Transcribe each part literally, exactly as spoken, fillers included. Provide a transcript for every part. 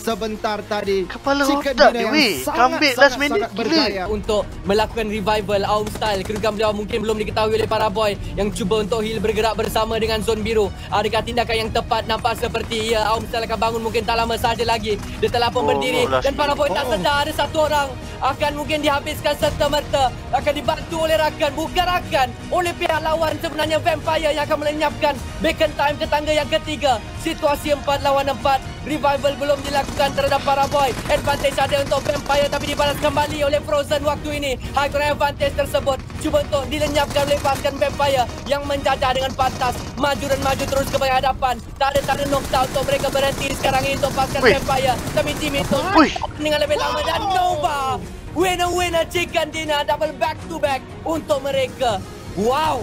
sebentar tadi. Kepala Chicken otak dinner dia weh. yang Comeback sangat, last minute sangat bergaya gila. Untuk melakukan revival Aum Style. Kedudukan beliau mungkin belum diketahui oleh para boy yang cuba untuk heal bergerak bersama dengan zon biru. Adakah tindakan yang tepat? Nampak seperti ya, Aum Style akan bangun mungkin tak lama saja lagi. Dia telah pun Oh, berdiri last dan para boy tak Oh. sedar ada satu orang akan mungkin dihabiskan serta-merta, akan dibantu oleh rakan, bukan rakan, oleh pihak lawan. Sebenarnya Vampire yang akan melenyapkan Bacon Time ke tangga yang ketiga. Situasi empat lawan empat. Revival belum dilakukan terhadap para boy. Advantage ada untuk Vampire tapi dibalas kembali oleh Frozen waktu ini. High ground advantage tersebut cuba untuk dilenyapkan oleh pasukan Vampire yang menjajah dengan pantas. Maju dan maju terus ke hadapan. Tak ada tak ada knockdown untuk mereka berhenti sekarang ini untuk pasukan Wih. Vampire. Tapi tim itu Wih. dengan lebih lama dan Nova. Winner-winner chicken dinner double back to back untuk mereka. Wow.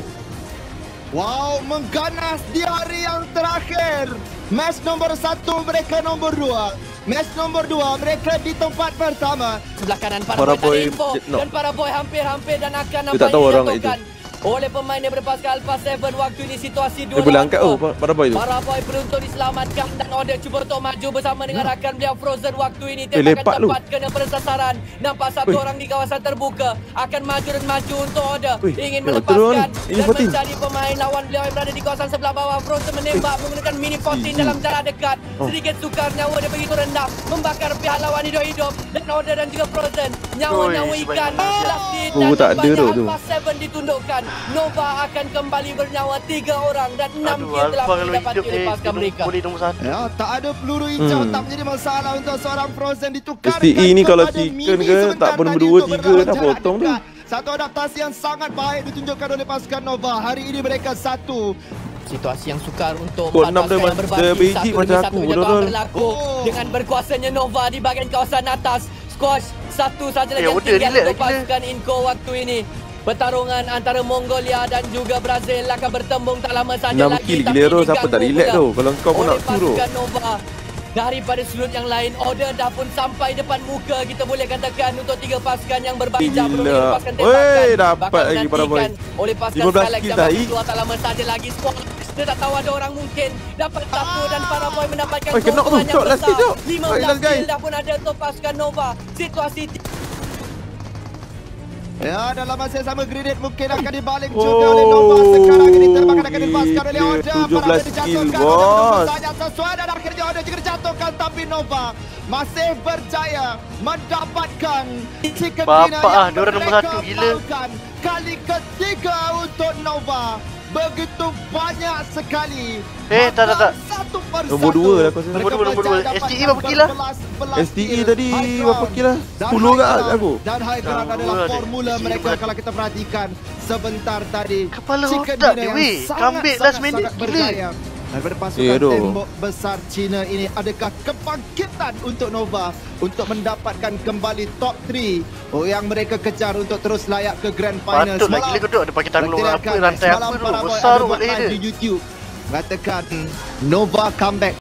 Wow, mengganas di hari yang terakhir. Match nombor satu, mereka nombor dua. Match nombor dua, mereka di tempat pertama. Sebelah kanan para, Para boy, boy, tak ada info. no. Dan para boy hampir-hampir dan akan Dia tak tahu orang dijatuhkan oleh pemain yang berpasukan Alpha tujuh. Waktu ini situasi dua Dia boleh lawan angkat dua. oh para boy tu. Para boy beruntung diselamatkan dan Order cuba untuk maju bersama dengan rakan beliau Frozen waktu ini. Eh, Tembakan lepak lu. tepat kena pada sasaran. Nampak satu Ui. orang di kawasan terbuka. Akan maju dan maju untuk Order. Ui, Ingin ya, betul, melepaskan Ini dan fourteen. mencari pemain lawan beliau yang berada di kawasan sebelah bawah. Frozen menembak menggunakan mini fourteen Ih. dalam jarak dekat. Oh. Sedikit sukar, nyawa dia begitu rendah. Membakar pihak lawan hidup-hidup. Dan Order dan juga Frozen. Nyawa-nyawa Oi, ikan. sebanyak Lastin Oh, dan tak ada banyak tu, tu. Alpha tujuh ditundukkan. Nova akan kembali bernyawa tiga orang dan enam Aduh, kill telah Alpha kalau didapati hidup oleh eh pasukan mereka. boleh nombor satu. Ya, tak ada peluru hijau, Hmm. tak menjadi masalah untuk seorang Frozen ditukarkan. S T E ni kalau kepada chicken Mini ke, sebentar tak pun tadi berdua, untuk tiga berlawan dah jarak potong tu. dekat. Satu adaptasi yang sangat baik ditunjukkan oleh pasukan Nova. Hari ini mereka satu. Situasi yang sukar untuk Skor empat enam pasukan dia yang mas- berbagi. dia basic Satu demi macam satu aku, kejatuhan betul-betul. berlaku Oh. dengan berkuasanya Nova di bahagian kawasan atas. Squash satu saja lagi Eh, yang order tinggal relax untuk lagi, pasukan Inco waktu ini. Pertarungan antara Mongolia dan juga Brazil akan bertembung tak lama saja enam lagi. kill tapi gila tu, siapa diganggu tak relax pula tu. Kalau kau pun oleh nak suruh. pasukan Nova. Daripada sudut yang lain, Order dah pun sampai depan muka, kita boleh katakan, untuk tiga pasukan yang berbagi. Gila. Belum melepaskan Wey, tembakan. dapat Bakal lagi para boy. dinantikan oleh pasukan lima belas Skylax kill yang dah, baru Ih. keluar tak lama saja lagi. Squad dia tak tahu ada orang mungkin dapat satu dan para boy mendapatkan Oi, kena tu, keuntungan yang Cok, last besar. kill, Cok. lima Oi, belas last guy. kill dah pun ada untuk pasukan Nova. Situasi Ya, dalam masa yang sama grenade mungkin akan dibalik Oh. juga oleh Nova. Sekarang ini terbakar akan dilepaskan oleh Gila, Order. tujuh belas Parada kill, dijatuhkan. bos. Order saja sesuai dan akhirnya Order juga dijatuhkan. Tapi Nova masih berjaya mendapatkan chicken Bapak dinner ah, yang diorang nombor mereka satu, gila. mahukan. Kali ketiga untuk Nova. Begitu banyak sekali. Eh, tak, tak, tak. Satu persatu. Nombor dua lah aku rasa. Nombor dua, nombor dua. Mereka S T E berjaya berapa kill lah? berbelas-belas S T E kill. tadi High berapa ground. kill lah? Dan sepuluh high kat ground. aku. Dan high ground Dah, adalah dua dia. formula Isi mereka depan. kalau kita perhatikan sebentar tadi. Kepala Chicken otak dinner dia, yang weh. sangat, Comeback sangat, last minute, sangat gila. berjaya. Daripada pasukan Eh, aduh. tembok besar Cina ini, adakah kebangkitan untuk Nova untuk mendapatkan kembali top tiga oh, yang mereka kejar untuk terus layak ke Grand Final. Patut lah gila kau tengok dia pakai tanggung apa, perkirakan rantai semalam apa tu. para boy Besar ada tu buat leher live dia. di YouTube mengatakan Nova comeback